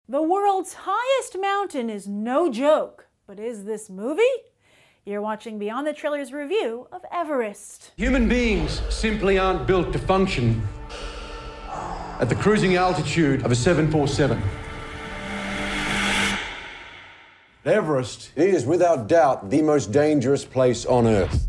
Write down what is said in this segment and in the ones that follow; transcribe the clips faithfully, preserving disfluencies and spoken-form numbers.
The world's highest mountain is no joke, but is this movie? You're watching Beyond the Trailers review of Everest. Human beings simply aren't built to function at the cruising altitude of a seven forty-seven. Everest is without doubt the most dangerous place on Earth.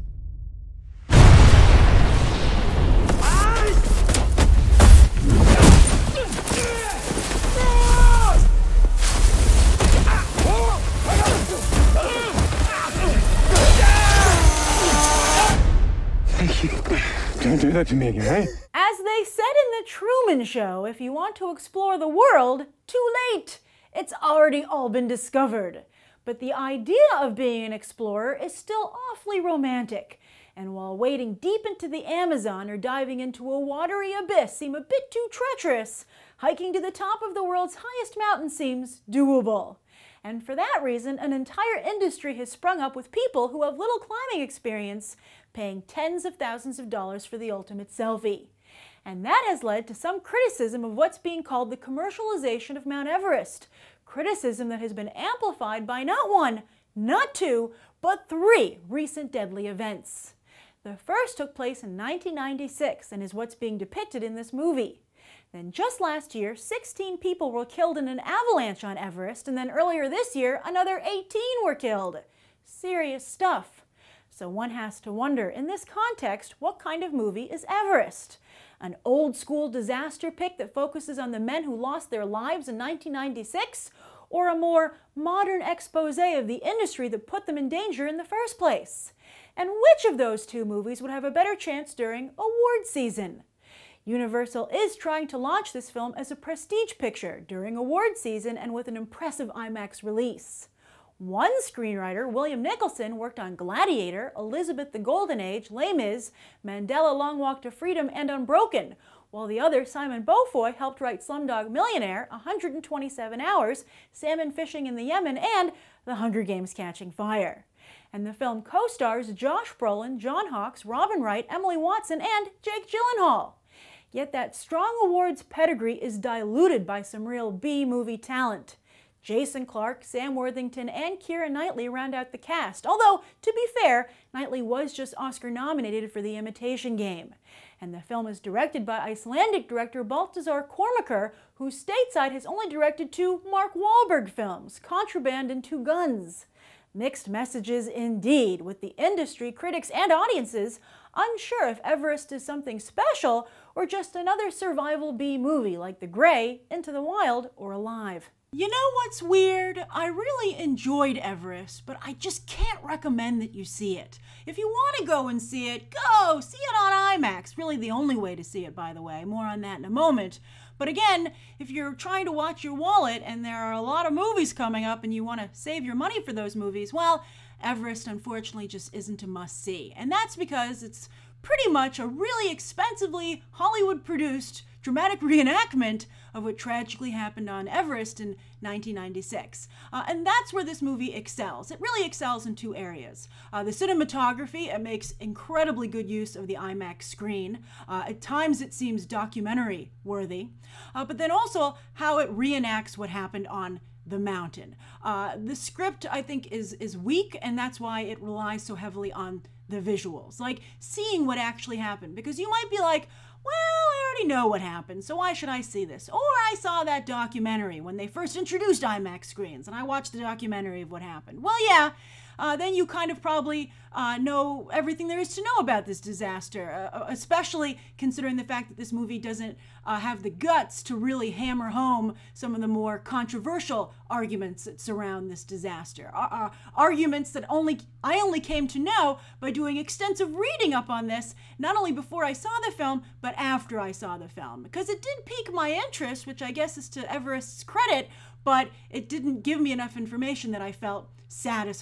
Don't do that to me again, eh? As they said in The Truman Show, if you want to explore the world, too late. It's already all been discovered. But the idea of being an explorer is still awfully romantic. And while wading deep into the Amazon or diving into a watery abyss seem a bit too treacherous, hiking to the top of the world's highest mountain seems doable. And for that reason, an entire industry has sprung up with people who have little climbing experience paying tens of thousands of dollars for the ultimate selfie. And that has led to some criticism of what's being called the commercialization of Mount Everest. Criticism that has been amplified by not one, not two, but three recent deadly events. The first took place in nineteen ninety-six and is what's being depicted in this movie. Then just last year, sixteen people were killed in an avalanche on Everest, and then earlier this year, another eighteen were killed. Serious stuff. So one has to wonder, in this context, what kind of movie is Everest? An old-school disaster pic that focuses on the men who lost their lives in nineteen ninety-six? Or a more modern expose of the industry that put them in danger in the first place? And which of those two movies would have a better chance during award season? Universal is trying to launch this film as a prestige picture during award season and with an impressive IMAX release. One screenwriter, William Nicholson, worked on Gladiator, Elizabeth the Golden Age, Les Mis, Mandela Long Walk to Freedom, and Unbroken, while the other, Simon Beaufoy, helped write Slumdog Millionaire, one hundred twenty-seven hours, Salmon Fishing in the Yemen, and The Hunger Games Catching Fire. And the film co-stars Josh Brolin, John Hawkes, Robin Wright, Emily Watson, and Jake Gyllenhaal. Yet that strong awards pedigree is diluted by some real B-movie talent. Jason Clarke, Sam Worthington, and Keira Knightley round out the cast, although, to be fair, Knightley was just Oscar-nominated for The Imitation Game. And the film is directed by Icelandic director Baltasar Kormákur, who stateside has only directed two Mark Wahlberg films, Contraband and Two Guns. Mixed messages indeed, with the industry, critics, and audiences unsure if Everest is something special or just another survival B-movie like The Grey, Into the Wild, or Alive. You know what's weird? I really enjoyed Everest, but I just can't recommend that you see it. If you want to go and see it, go! See it on IMAX. Really the only way to see it, by the way. More on that in a moment. But again, if you're trying to watch your wallet and there are a lot of movies coming up and you want to save your money for those movies, well, Everest unfortunately just isn't a must-see. And that's because it's pretty much a really expensively Hollywood-produced dramatic reenactment of what tragically happened on Everest in nineteen ninety-six. Uh, and that's where this movie excels. It really excels in two areas. Uh, the cinematography, it makes incredibly good use of the IMAX screen. Uh, at times it seems documentary worthy. Uh, but then also how it reenacts what happened on the mountain. Uh, the script, I think, is, is weak, and that's why it relies so heavily on the visuals. Like, seeing what actually happened. Because you might be like, well, I already know what happened, so why should I see this? Or I saw that documentary when they first introduced IMAX screens, and I watched the documentary of what happened. Well, yeah, uh, then you kind of probably uh, know everything there is to know about this disaster, uh, especially considering the fact that this movie doesn't uh, have the guts to really hammer home some of the more controversial arguments that surround this disaster. Uh, uh, arguments that only I only came to know by doing extensive reading up on this, not only before I saw the film, but after I saw the film. Because it did pique my interest, which I guess is to Everest's credit, but it didn't give me enough information that I felt satisfied, right?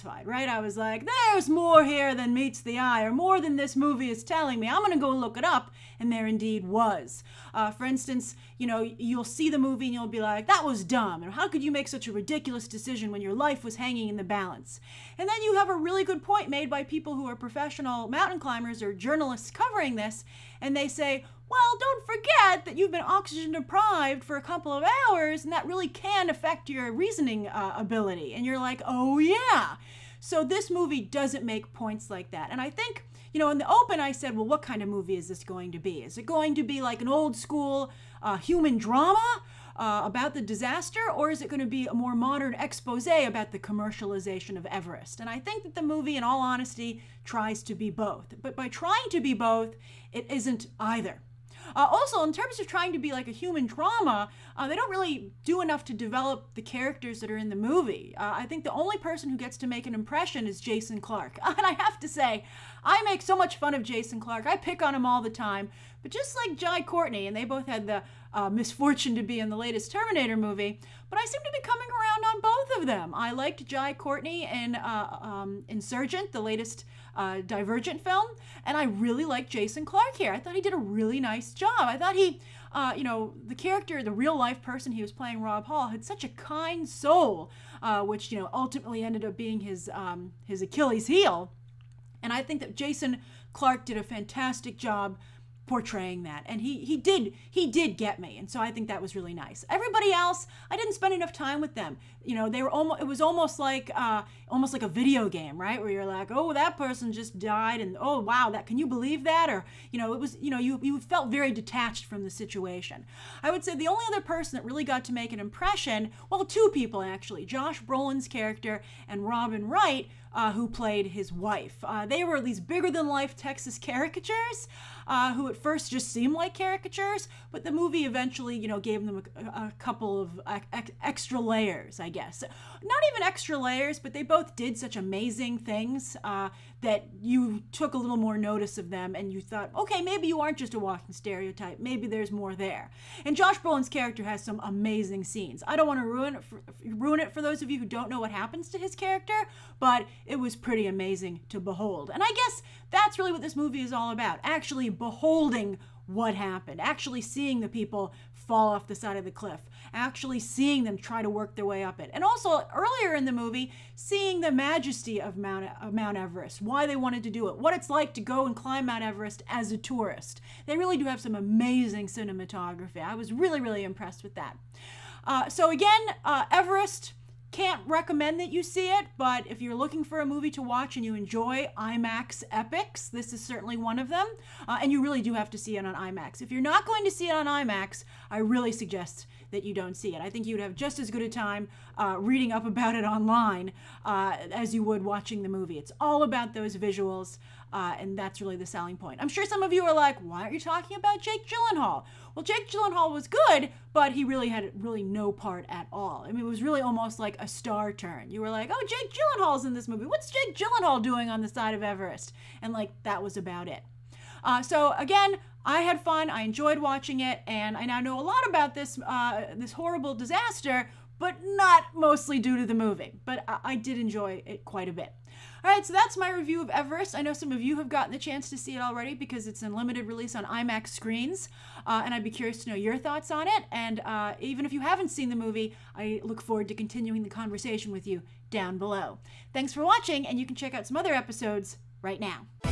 it, I was like, there's more here than meets the eye, or more than this movie is telling me. I'm going to go look it up. And there indeed was. Uh, for instance, you know, you'll see the movie and you'll be like, that was dumb. And how could you make such a ridiculous decision when your life was hanging in the balance? And then you have a really good point made by people who are professional mountain climbers or journalists covering this. And they say, well, don't forget that you've been oxygen deprived for a couple of hours, and that really can affect your reasoning uh, ability. And you're like, oh yeah. So this movie doesn't make points like that. And I think, you know, in the open, I said, well, what kind of movie is this going to be? Is it going to be like an old school uh, human drama uh, about the disaster, or is it going to be a more modern expose about the commercialization of Everest? And I think that the movie, in all honesty, tries to be both. But by trying to be both, it isn't either. Uh, also, in terms of trying to be like a human drama, uh, they don't really do enough to develop the characters that are in the movie. Uh, I think the only person who gets to make an impression is Jason Clarke. And I have to say, I make so much fun of Jason Clarke. I pick on him all the time. But just like Jai Courtney, and they both had the uh, misfortune to be in the latest Terminator movie, but I seem to be coming around on both of them. I liked Jai Courtney in uh, um, Insurgent, the latest uh, Divergent film, and I really liked Jason Clarke here. I thought he did a really nice job. I thought he, uh, you know, the character, the real-life person he was playing, Rob Hall, had such a kind soul, uh, which, you know, ultimately ended up being his, um, his Achilles heel. And I think that Jason Clarke did a fantastic job portraying that, and he he did he did get me, and so I think that was really nice. Everybody else, I didn't spend enough time with them. You know, they were almost it was almost like uh almost like a video game, right, where you're like, oh, that person just died, and oh wow, that can you believe that? Or, you know, it was, you know, you you felt very detached from the situation. I would say the only other person that really got to make an impression, well, two people actually, Josh Brolin's character and Robin Wright, uh, who played his wife. Uh, they were these bigger-than-life Texas caricatures, uh, who at first just seemed like caricatures, but the movie eventually, you know, gave them a, a couple of ex extra layers, I guess. Not even extra layers, but they both did such amazing things uh, that you took a little more notice of them, and you thought, okay, maybe you aren't just a walking stereotype. Maybe there's more there. And Josh Brolin's character has some amazing scenes. I don't want to ruin it for, ruin it for those of you who don't know what happens to his character, but it was pretty amazing to behold. And I guess that's really what this movie is all about, actually beholding what happened, actually seeing the people fall off the side of the cliff, actually seeing them try to work their way up it. And also, earlier in the movie, seeing the majesty of Mount, of Mount Everest, why they wanted to do it, what it's like to go and climb Mount Everest as a tourist. They really do have some amazing cinematography. I was really, really impressed with that. Uh, so again, uh, Everest, can't recommend that you see it, but if you're looking for a movie to watch and you enjoy IMAX epics, this is certainly one of them. Uh, and you really do have to see it on IMAX. If you're not going to see it on IMAX, I really suggest that you don't see it. I think you'd have just as good a time uh, reading up about it online uh, as you would watching the movie. It's all about those visuals, uh, and that's really the selling point. I'm sure some of you are like, why aren't you talking about Jake Gyllenhaal? Well, Jake Gyllenhaal was good, but he really had really no part at all. I mean, it was really almost like a star turn. You were like, oh, Jake Gyllenhaal's in this movie. What's Jake Gyllenhaal doing on the side of Everest? And like, that was about it. Uh, so again, I had fun. I enjoyed watching it, and I now know a lot about this uh, this horrible disaster, but not mostly due to the movie. But I, I did enjoy it quite a bit. All right, so that's my review of Everest. I know some of you have gotten the chance to see it already because it's in limited release on IMAX screens, uh, and I'd be curious to know your thoughts on it. And uh, even if you haven't seen the movie, I look forward to continuing the conversation with you down below. Thanks for watching, and you can check out some other episodes right now.